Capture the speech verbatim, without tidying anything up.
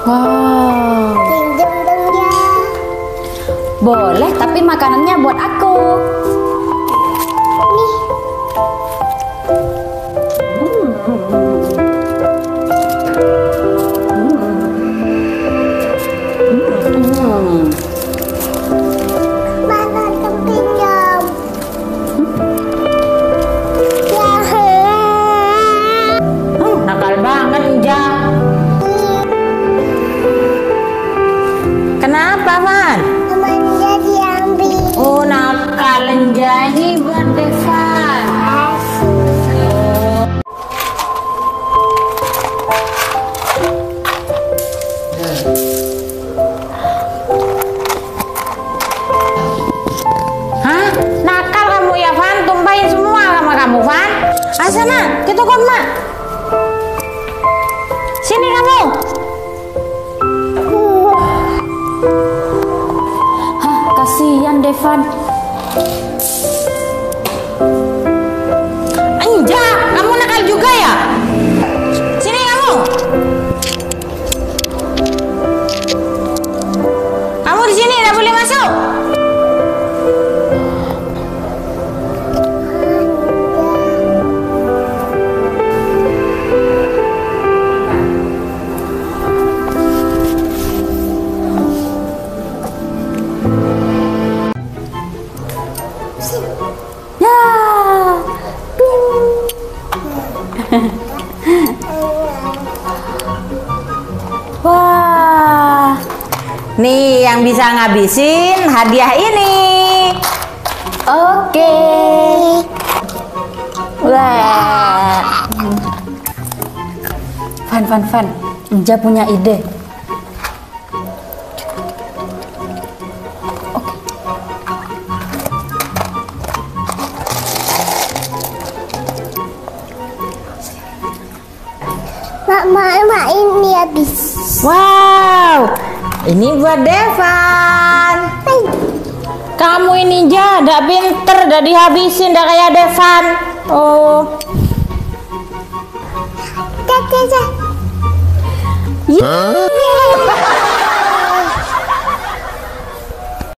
Wow. Pinjam dong ya. Boleh, tapi makanannya buat aku. Nih. Hmm. Mana dong pinjam? Ya. Hmm, nakal banget, Inja. Kenapa, Van? Temannya diambil. Oh, nakal, Inja. Ini buat Devan. Hah? Nakal kamu ya, Van? Tumpahin semua sama kamu, Van. Ah, sana, kita kok, Mak. Sini kamu. Hah, kasihan Devan. Anja, kamu nakal juga ya? Sini kamu. Kamu di sini, tidak boleh masuk. Ya, wah, nih yang bisa ngabisin hadiah ini. Oke. Wah. Van, Van, Van. Inja punya ide. Mak, mak, mak ini habis. Wow, ini buat Devan. Kamu ini ja, ndak pinter, ndak dihabisin, ndak kayak Devan. Oh. Dah, dah, dah. Yeah.